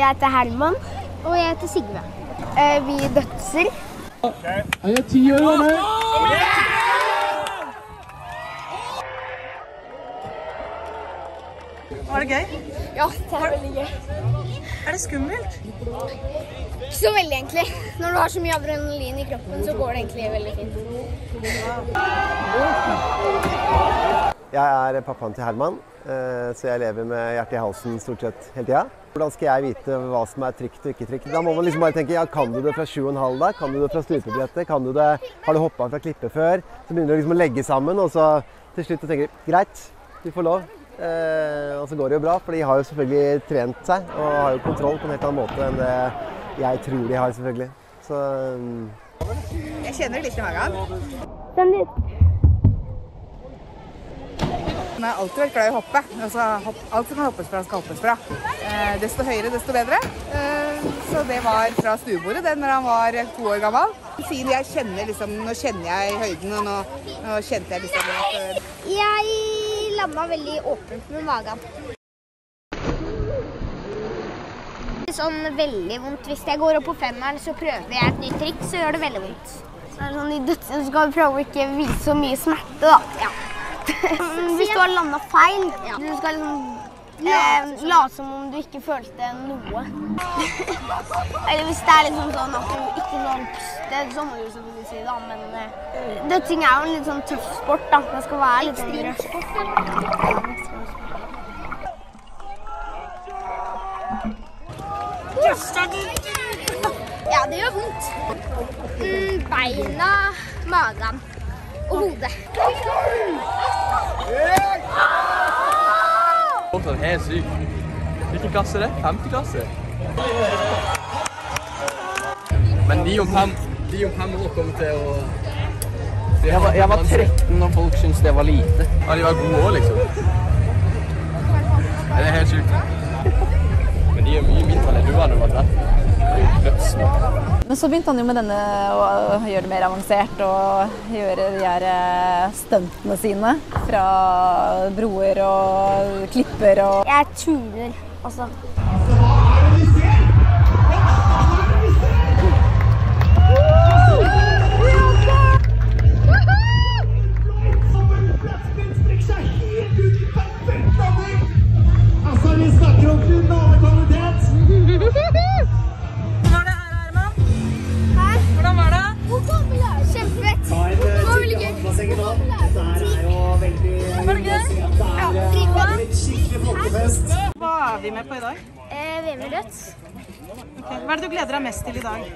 Jeg heter Herman. Og jeg heter Sigve. Vi dødser. Er jeg 10 år eller? Var det gøy? Ja, det er veldig gøy. Er det skummelt? Ikke så veldig egentlig. Når du har så mye adrenalin i kroppen, så går det egentlig veldig fint. Jeg er pappaen til Herman, så jeg lever med hjertet i halsen stort sett hele tiden. Hvordan skal jeg vite hva som er trygt og ikke trygt? Da må man liksom bare tenke, ja, kan du det fra 7,5 da? Kan du det fra stupebrettet? Kan du det? Har du hoppet fra klippet før? Så begynner du liksom å legge sammen, og så til slutt tenker du, greit, du får lov. Og så går det jo bra, for de har jo selvfølgelig trent seg, og har jo kontroll på en helt annen måte enn det jeg tror de har, selvfølgelig. Så... Jeg kjenner det litt i magen. Jeg har alltid vært glad i å hoppe. Altså, alt som kan hoppes fra, skal hoppes fra. Desto høyere, desto bedre. Så det var fra stuebordet, det når han var 2 år gammel. Siden jeg kjenner liksom, nå kjenner jeg høyden, og nå kjente jeg liksom at... Jeg landet veldig åpent med magen. Det er sånn veldig vondt. Hvis jeg går opp på 5'eren, så prøver jeg et nytt trikk, så gjør det veldig vondt. Så er det sånn, i dødsene så skal du prøve å ikke vise så mye smerte, da. Ja. Hvis du har landet feil, du skal liksom late som om du ikke følte noe. Eller hvis det er liksom sånn at du ikke når puste, så må du selvfølgelig si det, men dødsing er jo en litt sånn tøff sport, da. Det skal være litt sånn røff. Ja, det gjør vondt. Beina, magen og hodet. Det er helt sykt. Hvilken klasse er det? 5. klasse? Men de om 5 år kommer til å... Jeg var 13 og folk syntes det var lite. Ja, de var gode også, liksom. Det er helt sykt. Men de er mye mindre enn du hadde vært der. Men så begynte han jo med denne å gjøre det mer avansert og gjøre de her stuntene sine fra broer og klipper og... Jeg tuner, altså. Altså, vi snakker om finalekvalitet! Kjempefett. Det var veldig gøy. Var det gøy? Ja, frifett. Skikkelig flottefest. Hva er vi med på i dag? Vi er med døds. Okay. Hva er det du gleder deg mest til i dag?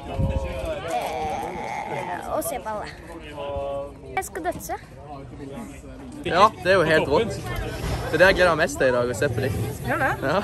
Å se på alle. Jeg skal dødse. Ja, det er jo helt rått. Det er det jeg gleder meg mest til i dag, å se på dem. Gjør det? Ja.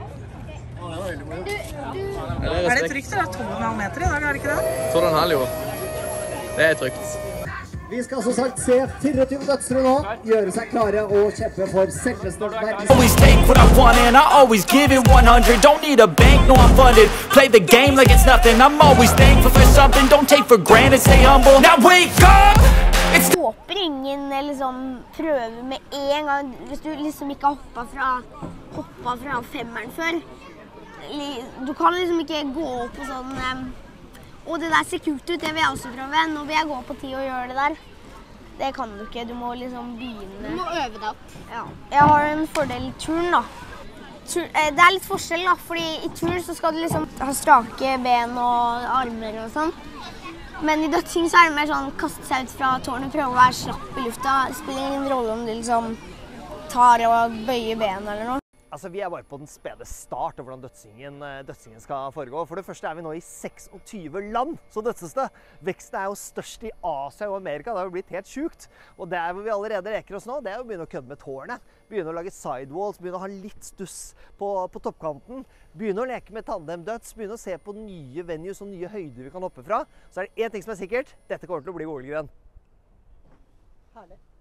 Er det trygt? Det er 2,5 meter i dag, er det ikke det? 2,5 jo. Det er trygt. Vi skal som sagt se 24 dødsere nå, gjøre seg klare og kjempe for selveste verdens. Always take what I want and I always give it 100. Don't need a bank, no I'm funded. Play the game like it's nothing. I'm always thankful for something. Don't take for granted, stay humble. Now wake up! Jeg håper ingen liksom prøver med en gang, hvis du liksom ikke har hoppet fra 5'eren før. Du kan liksom ikke gå på sånn, og det der ser kult ut, det vil jeg også prøve. Nå vil jeg gå på 10 og gjøre det der. Det kan du ikke, du må liksom begynne. Du må øve deg opp. Ja. Jeg har en fordel i turn da. Det er litt forskjell da, fordi i turn så skal du liksom ha strake ben og armer og sånn. Men i dødsing så er det mer sånn kaste seg ut fra tårnet, prøve å være slapp i lufta. Det spiller ingen rolle om du liksom tar og bøyer ben eller noe. Altså, vi er bare på den spede start av hvordan dødsingen skal foregå. For det første er vi nå i 26 land, så dødses det. Veksten er jo størst i Asia og Amerika, det har jo blitt helt sjukt. Og der hvor vi allerede leker oss nå, det er å begynne å kødde med tårnet. Begynne å lage sidewalls, begynne å ha litt stuss på toppkanten. Begynne å leke med tandemdøds, begynne å se på nye venues og nye høyder vi kan hoppe fra. Så er det en ting som er sikkert, dette kommer til å bli OL-gren. Herlig.